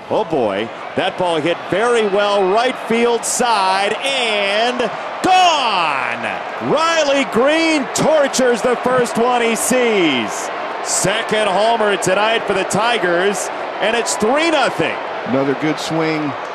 Oh boy, that ball hit very well right field side and gone! Riley Greene tortures the first one he sees. Second homer tonight for the Tigers, and it's 3-0. Another good swing.